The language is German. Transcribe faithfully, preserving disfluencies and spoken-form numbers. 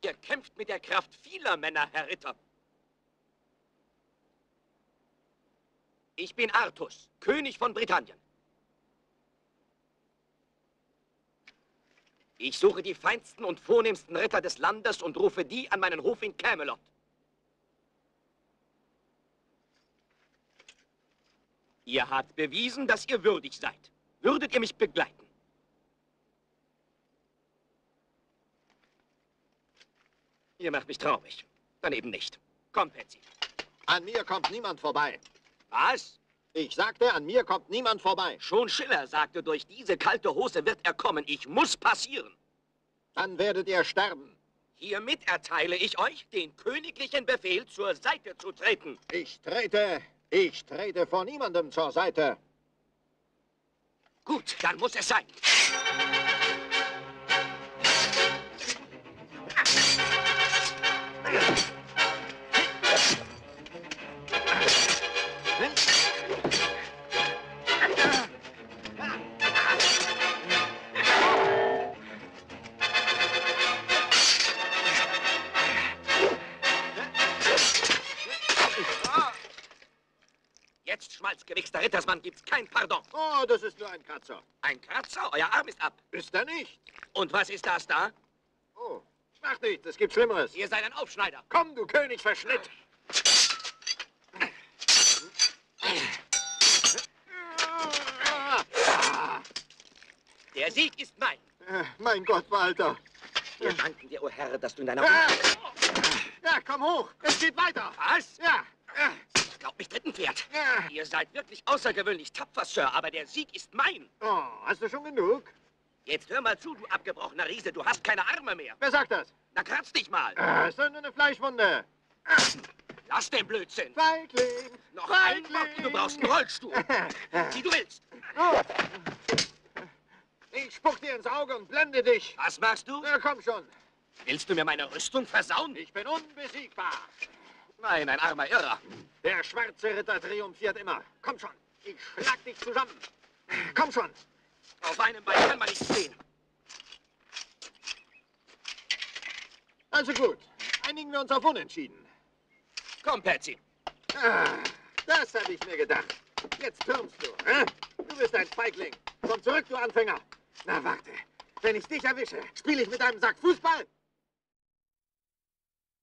Ihr kämpft mit der Kraft vieler Männer, Herr Ritter. Ich bin Artus, König von Britannien. Ich suche die feinsten und vornehmsten Ritter des Landes und rufe die an meinen Hof in Camelot. Ihr habt bewiesen, dass ihr würdig seid. Würdet ihr mich begleiten? Ihr macht mich traurig. Dann eben nicht. Komm, Patsy. An mir kommt niemand vorbei. Was? Ich sagte, an mir kommt niemand vorbei. Schon Schiller sagte, durch diese kalte Hose wird er kommen. Ich muss passieren. Dann werdet ihr sterben. Hiermit erteile ich euch den königlichen Befehl, zur Seite zu treten. Ich trete, ich trete vor niemandem zur Seite. Gut, dann muss es sein. Jetzt, schmalzgewichster Rittersmann, gibt's kein Pardon. Oh, das ist nur ein Kratzer. Ein Kratzer? Euer Arm ist ab. Ist er nicht? Und was ist das da? Oh, mach nicht, es gibt Schlimmeres. Ihr seid ein Aufschneider. Komm, du Königsverschnitt. Der Sieg ist mein. Äh, mein Gott, Walter. Wir danken dir, o Herr, dass du in deiner... Ah! Ja, komm hoch, es geht weiter. Was? Ja. Ich glaub mich dritten Pferd. Ja. Ihr seid wirklich außergewöhnlich tapfer, Sir, aber der Sieg ist mein. Oh, hast du schon genug? Jetzt hör mal zu, du abgebrochener Riese, du hast keine Arme mehr. Wer sagt das? Na, kratz dich mal. Ah, ist doch nur eine Fleischwunde. Lass den Blödsinn. Feigling. Noch ein Feigling. Wort, du brauchst einen Rollstuhl. Wie du willst. Oh. Ich spuck dir ins Auge und blende dich. Was machst du? Na, komm schon. Willst du mir meine Rüstung versauen? Ich bin unbesiegbar. Nein, ein armer Irrer. Der schwarze Ritter triumphiert immer. Komm schon, ich schlag dich zusammen. Komm schon. Auf einem Bein kann man nicht stehen. Also gut, einigen wir uns auf Unentschieden. Komm, Patsy. Ah, das habe ich mir gedacht. Jetzt türmst du, hä? Du bist ein Feigling. Komm zurück, du Anfänger. Na, warte. Wenn ich dich erwische, spiele ich mit einem Sack Fußball?